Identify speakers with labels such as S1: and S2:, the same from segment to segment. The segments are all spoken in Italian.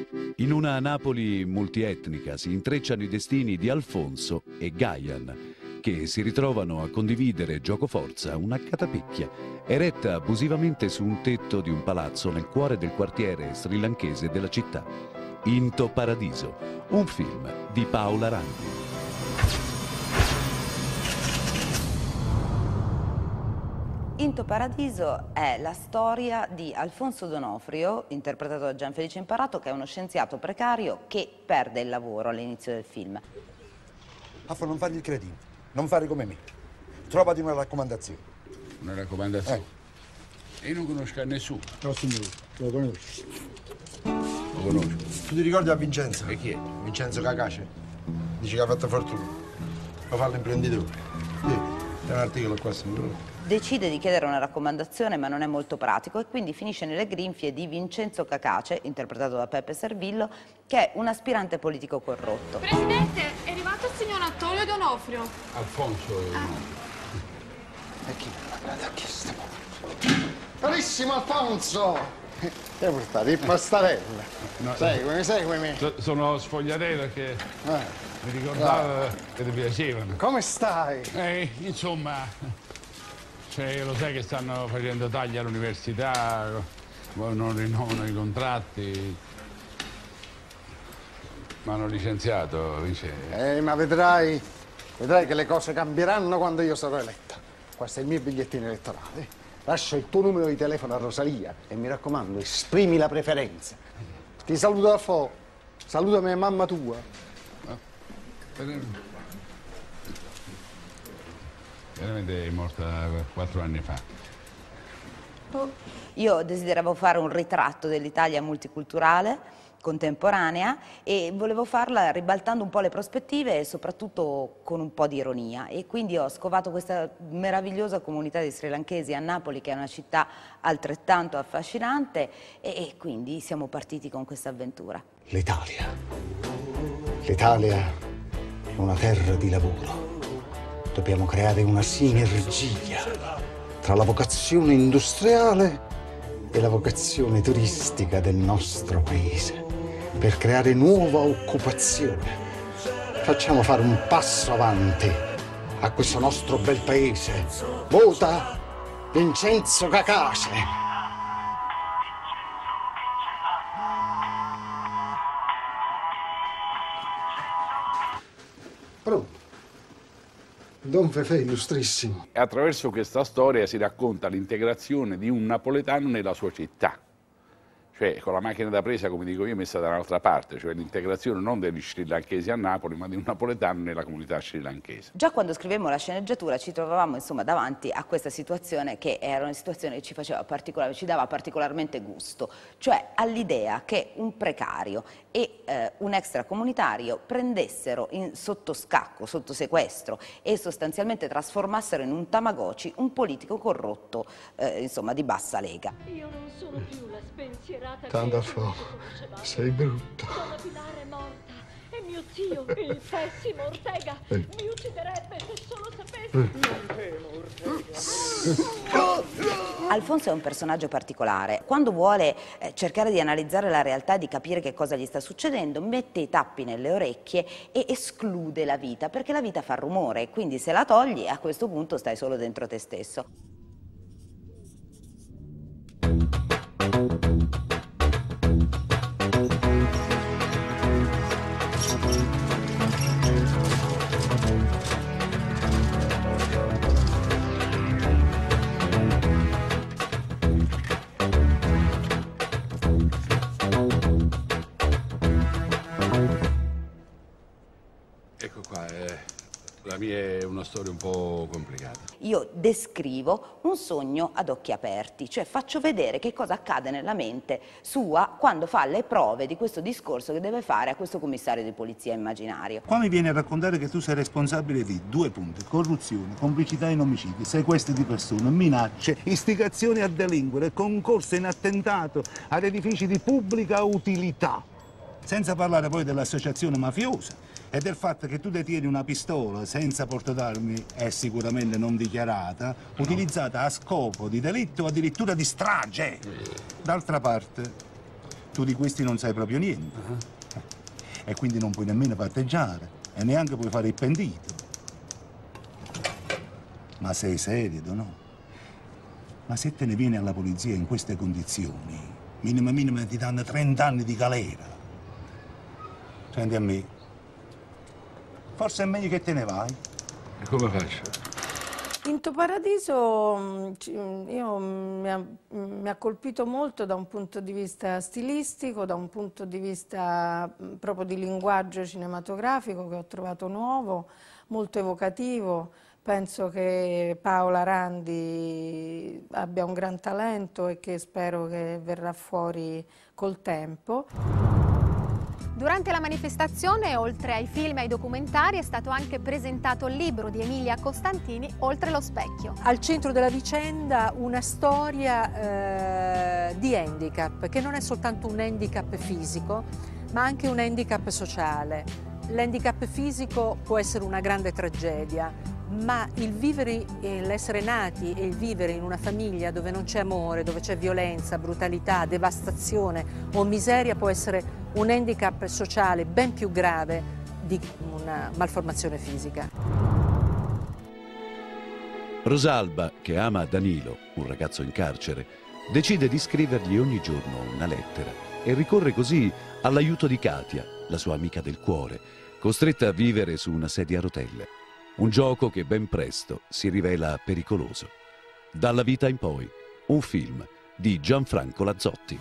S1: In una Napoli multietnica si intrecciano i destini di Alfonso e Gaian, che si ritrovano a condividere giocoforza una catapecchia eretta abusivamente su un tetto di un palazzo nel cuore del quartiere srilankese della città. Into Paradiso, un film di Paola Randi.
S2: Into Paradiso è la storia di Alfonso D'Onofrio, interpretato da Gianfelice Imparato, che è uno scienziato precario che perde il lavoro all'inizio del film.
S3: Affo, non fargli il cretino, non fare come me. Trovati una raccomandazione.
S4: Una raccomandazione? E io non conosco a nessuno.
S3: No, signore, lo conosci.
S4: Lo conosco.
S3: Tu ti ricordi a Vincenzo?
S4: E chi è?
S3: Vincenzo Cacace. Dice che ha fatto fortuna. Lo fa l'imprenditore. C'è un articolo qua, signore.
S2: Decide di chiedere una raccomandazione, ma non è molto pratico, e quindi finisce nelle grinfie di Vincenzo Cacace, interpretato da Peppe Servillo, che è un aspirante politico corrotto.
S5: Presidente, è arrivato il signor Antonio D'Onofrio.
S4: Alfonso.
S3: E chi? Guarda, chi stiamo? Carissimo Alfonso! Che portare? Il pastarella.
S4: No,
S3: Seguimi.
S4: Sono sfogliatelo perché mi ricordavo che ti piacevano.
S3: Come stai?
S4: Insomma, lo sai che stanno facendo tagli all'università, non rinnovano i contratti. Mi hanno licenziato, Vincenzo.
S3: Ma vedrai che le cose cambieranno quando io sarò eletta. Questo è il mio bigliettino elettorale. Lascia il tuo numero di telefono a Rosalia e mi raccomando, esprimi la preferenza. Ti saluto da fuoco. Salutami mamma tua.
S4: Veramente è morta 4 anni fa.
S2: Io desideravo fare un ritratto dell'Italia multiculturale, contemporanea, e volevo farla ribaltando un po' le prospettive e soprattutto con un po' di ironia, e quindi ho scovato questa meravigliosa comunità di srilankesi a Napoli, che è una città altrettanto affascinante, e quindi siamo partiti con questa avventura.
S3: L'Italia è una terra di lavoro. Dobbiamo creare una sinergia tra la vocazione industriale e la vocazione turistica del nostro paese, per creare nuova occupazione. Facciamo fare un passo avanti a questo nostro bel paese. Vota Vincenzo Cacace. Pronto? Don Fefè, illustrissimo.
S4: Attraverso questa storia si racconta l'integrazione di un napoletano nella sua città. Cioè, con la macchina da presa, come dico io, messa da un'altra parte, cioè l'integrazione non degli srilankesi a Napoli, ma di un napoletano nella comunità srilankese.
S2: Già quando scrivemmo la sceneggiatura ci trovavamo insomma davanti a questa situazione, che era una situazione che ci dava particolarmente gusto, cioè all'idea che un precario e un extracomunitario prendessero sotto scacco, sotto sequestro, e sostanzialmente trasformassero in un Tamagotchi un politico corrotto, insomma, di bassa lega.
S6: Io non sono più la spensierata.
S3: Tandolfo, sei brutto.
S6: Donna Pilar è morta e mio zio, il pessimo Ortega, mi ucciderebbe se solo sapesse. Non temo, Ortega.
S2: Alfonso è un personaggio particolare. Quando vuole cercare di analizzare la realtà e di capire che cosa gli sta succedendo, mette i tappi nelle orecchie e esclude la vita, perché la vita fa rumore, e quindi se la togli, a questo punto stai solo dentro te stesso.
S4: Ecco qua, la mia è una storia un po' complicata.
S2: Io descrivo un sogno ad occhi aperti, cioè faccio vedere che cosa accade nella mente sua quando fa le prove di questo discorso che deve fare a questo commissario di polizia immaginario.
S7: Qua mi viene a raccontare che tu sei responsabile di 2 punti: corruzione, complicità in omicidi, sequestri di persone, minacce, istigazione a delinquere, concorso in attentato ad edifici di pubblica utilità. Senza parlare poi dell'associazione mafiosa e del fatto che tu detieni una pistola senza portaarmi e sicuramente non dichiarata, utilizzata a scopo di delitto o addirittura di strage. D'altra parte, Tu di questi non sai proprio niente. E quindi non puoi nemmeno patteggiare e neanche puoi fare il pentito. Ma sei serio, no? Ma se te ne vieni alla polizia in queste condizioni, minima ti danno 30 anni di galera. Senti a me, forse è meglio che te ne vai.
S4: E come faccio?
S8: Quinto Paradiso mi ha colpito molto da un punto di vista stilistico, da un punto di vista proprio di linguaggio cinematografico che ho trovato nuovo, molto evocativo. Penso che Paola Randi abbia un gran talento e che spero che verrà fuori col tempo.
S9: Durante la manifestazione, oltre ai film e ai documentari, è stato anche presentato il libro di Emilia Costantini, Oltre lo specchio.
S10: Al centro della vicenda una storia di handicap, che non è soltanto un handicap fisico, ma anche un handicap sociale. L'handicap fisico può essere una grande tragedia, ma il vivere, l'essere nati e il vivere in una famiglia dove non c'è amore, dove c'è violenza, brutalità, devastazione o miseria può essere un handicap sociale ben più grave di una malformazione fisica.
S1: Rosalba, che ama Danilo, un ragazzo in carcere, decide di scrivergli ogni giorno una lettera e ricorre così all'aiuto di Katia, la sua amica del cuore, costretta a vivere su una sedia a rotelle. Un gioco che ben presto si rivela pericoloso. Dalla vita in poi, un film di Gianfranco Lazzotti.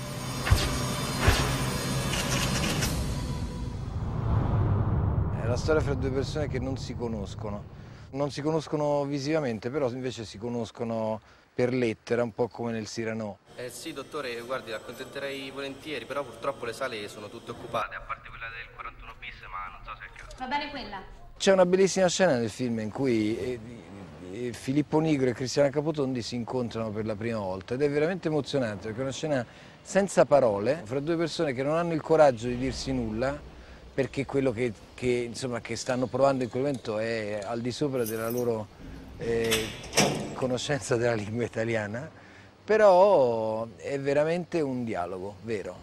S11: È la storia fra due persone che non si conoscono. Non si conoscono visivamente, però invece si conoscono per lettera, un po' come nel Cyrano.
S12: Sì, dottore, guardi, l'accontenterei volentieri, però purtroppo le sale sono tutte occupate, a parte quella del 41 bis, ma non so se è il caso.
S9: Va bene quella?
S11: C'è una bellissima scena nel film in cui Filippo Nigro e Cristiana Capotondi si incontrano per la prima volta ed è veramente emozionante perché è una scena senza parole fra due persone che non hanno il coraggio di dirsi nulla perché quello che stanno provando in quel momento è al di sopra della loro conoscenza della lingua italiana, però è veramente un dialogo vero.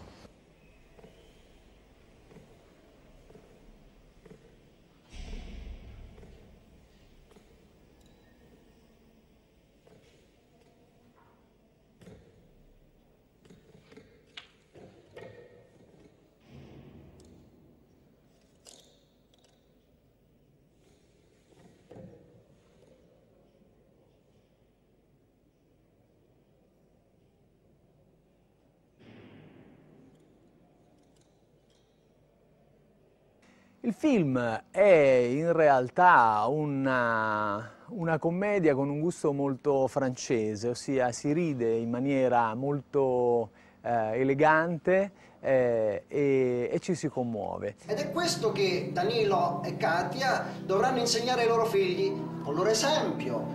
S13: Il film è in realtà una commedia con un gusto molto francese, ossia si ride in maniera molto elegante e ci si commuove.
S14: Ed è questo che Danilo e Katia dovranno insegnare ai loro figli con il loro esempio.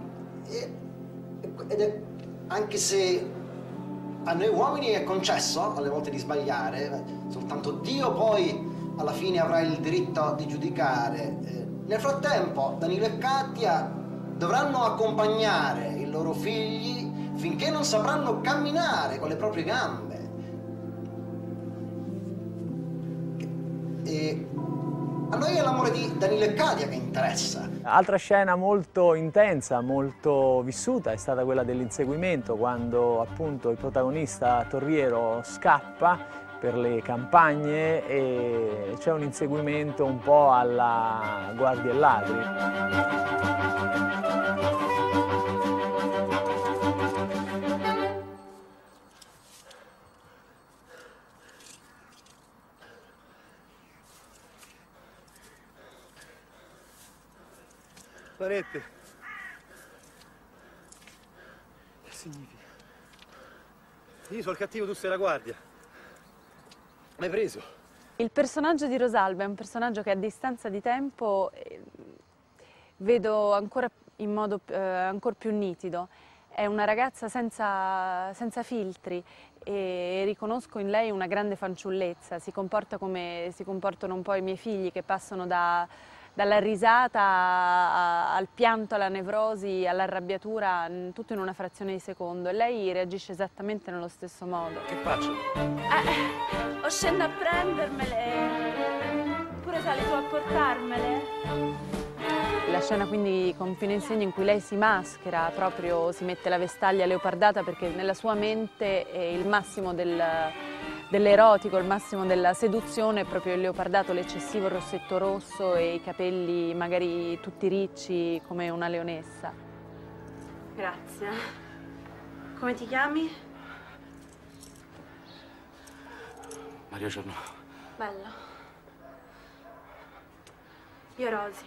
S14: Ed è, anche se a noi uomini è concesso alle volte di sbagliare, soltanto Dio poi alla fine avrà il diritto di giudicare. Nel frattempo Danilo e Katia dovranno accompagnare i loro figli finché non sapranno camminare con le proprie gambe. E a noi è l'amore di Danilo e Katia che interessa.
S13: Altra scena molto intensa, molto vissuta è stata quella dell'inseguimento, quando appunto il protagonista Torriero scappa per le campagne e c'è un inseguimento un po' alla Guardie e Ladri.
S15: Parete. Che significa? Io sono il cattivo, tu sei la guardia. M'hai preso?
S16: Il personaggio di Rosalba è un personaggio che a distanza di tempo vedo ancora in modo ancora più nitido. È una ragazza senza filtri e riconosco in lei una grande fanciullezza. Si comporta come si comportano un po' i miei figli che passano da dalla risata al pianto, alla nevrosi, all'arrabbiatura, tutto in una frazione di secondo, e lei reagisce esattamente nello stesso modo.
S12: Che faccio?
S5: O scendo a prendermele, oppure sali tu a portarmele.
S16: La scena quindi con Fino in Segno in cui lei si maschera, proprio si mette la vestaglia leopardata, perché nella sua mente è il massimo dell'erotico, il massimo della seduzione, è proprio il leopardato, l'eccessivo rossetto rosso e i capelli magari tutti ricci come una leonessa.
S5: Grazie. Come ti chiami?
S12: Mario Giorno.
S5: Bello. Io Rosy.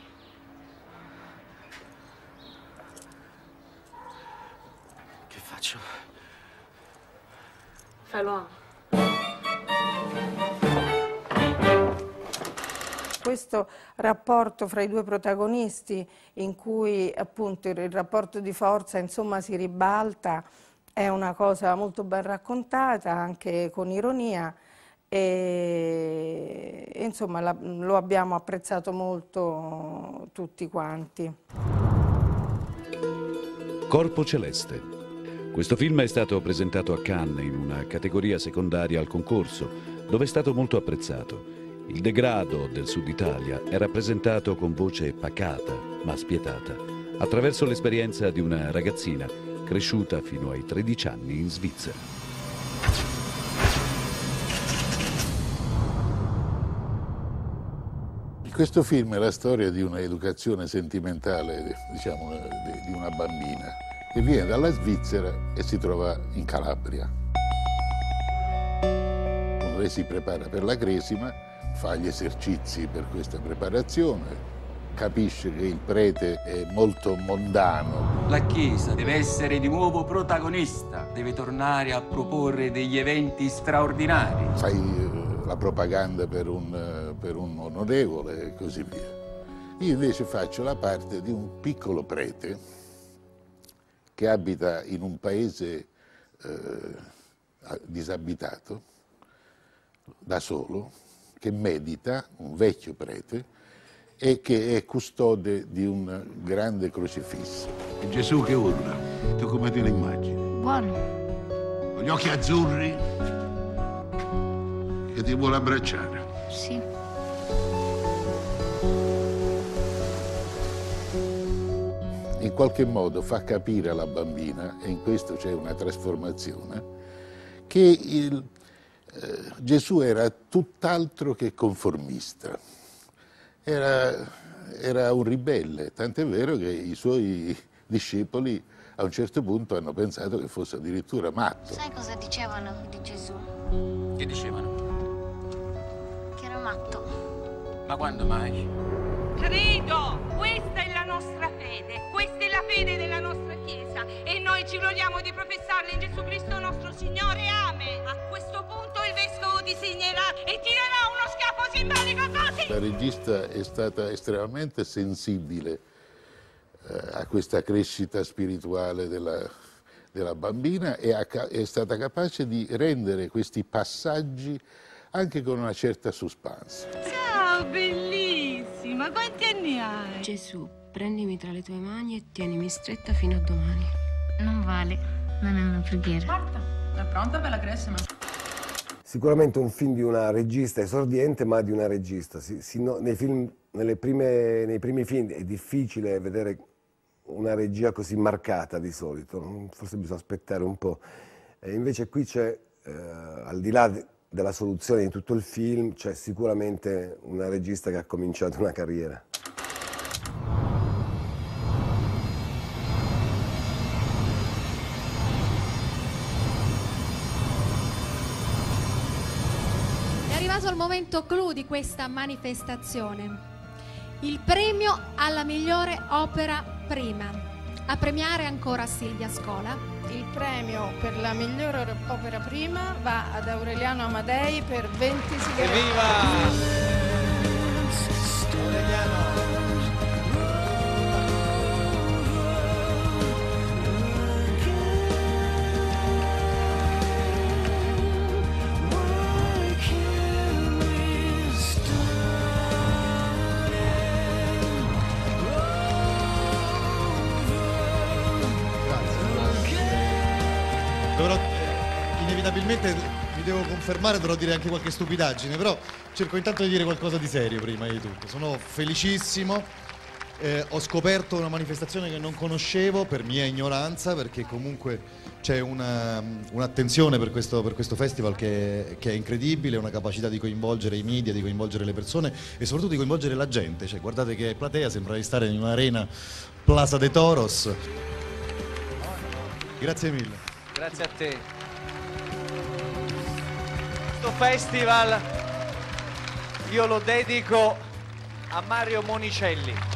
S12: Che faccio?
S5: Fai l'uomo.
S8: Questo rapporto fra i due protagonisti, in cui appunto il rapporto di forza insomma si ribalta, è una cosa molto ben raccontata, anche con ironia, e insomma lo abbiamo apprezzato molto tutti quanti.
S1: Corpo Celeste. Questo film è stato presentato a Cannes in una categoria secondaria al concorso, dove è stato molto apprezzato. Il degrado del Sud Italia è rappresentato con voce pacata ma spietata, attraverso l'esperienza di una ragazzina cresciuta fino ai 13 anni in Svizzera.
S17: Questo film è la storia di un'educazione sentimentale, diciamo, di una bambina che viene dalla Svizzera e si trova in Calabria. Quando lei si prepara per la cresima, fa gli esercizi per questa preparazione, capisce che il prete è molto mondano.
S18: La Chiesa deve essere di nuovo protagonista, deve tornare a proporre degli eventi straordinari.
S17: Fai la propaganda per un onorevole e così via. Io invece faccio la parte di un piccolo prete che abita in un paese disabitato, da solo, che medita, un vecchio prete, e che è custode di un grande crocifisso.
S7: E Gesù che urla, tu come te lo immagini?
S5: Buono.
S7: Con gli occhi azzurri, che ti vuole abbracciare.
S5: Sì.
S17: In qualche modo fa capire alla bambina, e in questo c'è una trasformazione, che Gesù era tutt'altro che conformista. Era un ribelle, tant'è vero che i suoi discepoli a un certo punto hanno pensato che fosse addirittura matto.
S19: Sai cosa dicevano di Gesù?
S18: Che dicevano?
S19: Che era matto.
S18: Ma quando mai?
S20: Credo, questa è la nostra fede, questa è la fede della nostra Chiesa e noi ci gloriamo di professarla in Gesù Cristo nostro Signore. Amen. A questo punto il vescovo disegnerà e tirerà uno schiaffo simbolico così.
S17: La regista è stata estremamente sensibile a questa crescita spirituale della bambina e è stata capace di rendere questi passaggi anche con una certa suspense.
S20: Ciao, bellissima, quanti anni hai?
S19: Gesù, prendimi tra le tue mani e tienimi stretta fino a domani. Non vale, non è una preghiera.
S20: Marta, è pronta per la cresima?
S21: Sicuramente un film di una regista esordiente, ma di una regista. Nei primi film è difficile vedere una regia così marcata di solito, forse bisogna aspettare un po'. E invece qui c'è, al di là della soluzione di tutto il film, c'è sicuramente una regista che ha cominciato una carriera.
S9: È arrivato il momento clou di questa manifestazione. Il premio alla migliore opera prima. A premiare ancora Silvia Scola.
S8: Il premio per la migliore opera prima va ad Aureliano Amadei per 20 sigarette.
S15: Evviva! Dovrò, inevitabilmente mi devo confermare, dovrò dire anche qualche stupidaggine, però cerco intanto di dire qualcosa di serio prima di tutto. Sono felicissimo. Ho scoperto una manifestazione che non conoscevo per mia ignoranza, perché comunque c'è un'attenzione per questo festival che è incredibile, una capacità di coinvolgere i media, di coinvolgere le persone e soprattutto di coinvolgere la gente. Cioè, guardate che platea, sembra di stare in un'arena Plaza de Toros. Grazie mille.
S3: Grazie a te. Questo festival io lo dedico a Mario Monicelli.